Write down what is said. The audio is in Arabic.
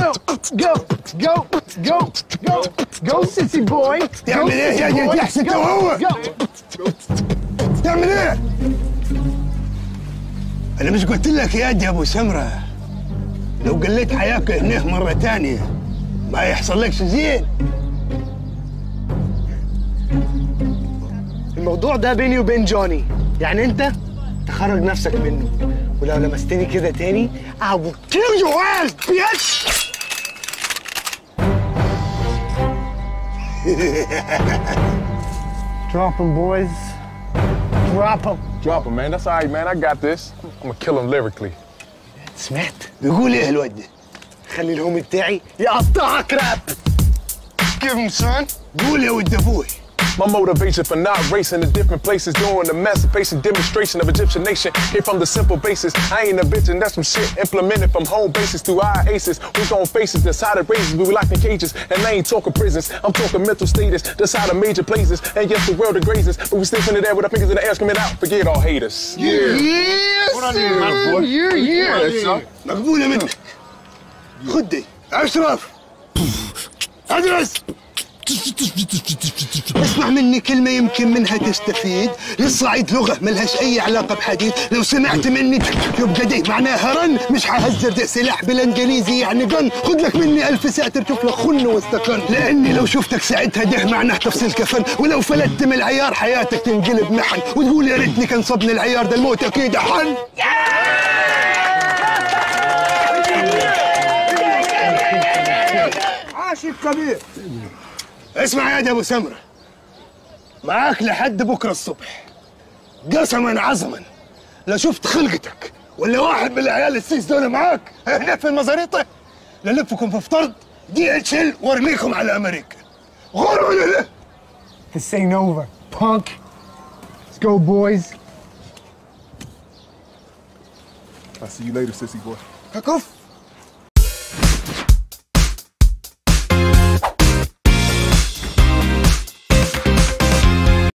go, go, go, go, go, go, sissy boy. تعمل ايه يا جدع انت وهو؟ تعمل ايه؟ انا مش قلت لك يا ابو سمره لو قلت حياك هنا مره ثانيه ما يحصل لكش زين. الموضوع ده بيني وبين جوني، يعني انت تخرج نفسك منه، ولو لمستني كده تاني I will kill your ass bitch. Drop him, boys. Drop him. Drop him, man. That's all right, man. I got this. I'm gonna kill him lyrically. سمعت؟ بيقول ايه الواد ده؟ خلي الهومي بتاعي يقطعك راب. Give him son. قول يا ولد ابوي. My motivation for not racing to different places, doing the emancipation demonstration of Egyptian nation. Came from the simple basis. I ain't a bitch, and that's some shit implemented from home bases through our aces. We gon' faces, decided races, we locked in cages. And I ain't talking prisons, I'm talking mental status. Decided major places, and yes, the world degrazes. But we still in there with our fingers in the air, screaming out, forget all haters. Yes, sir. Yeah. مقبولة منك. خد دي. أشرف. أدرس. اسمع مني كلمة يمكن منها تستفيد. للصعيد لغة ملهاش أي علاقة بحديث. لو سمعت مني يبقى دي معناها رن، مش حهزر ده سلاح بالإنجليزي يعني قن. خذ لك مني 1000 ساتر شوف لك خن واستقن، لأني لو شفتك ساعتها ده معناه تفصيل كفن. ولو فلتت من العيار حياتك تنقلب محن، وتقول يا ريتني كان صبني العيار ده الموت أكيد أحن. عاشق كبير. اسمع يا ابو سمره، معاك لحد بكره الصبح، قسما عظما لو شفت خلقتك ولا واحد من العيال السيس دول معاك هنا في المزاريطه لنلفكم في فرد DHL وارميكم على امريكا. غور ولا لا؟ This ain't over, punk. Let's go, boys. I'll see you later, sissy boy. ككف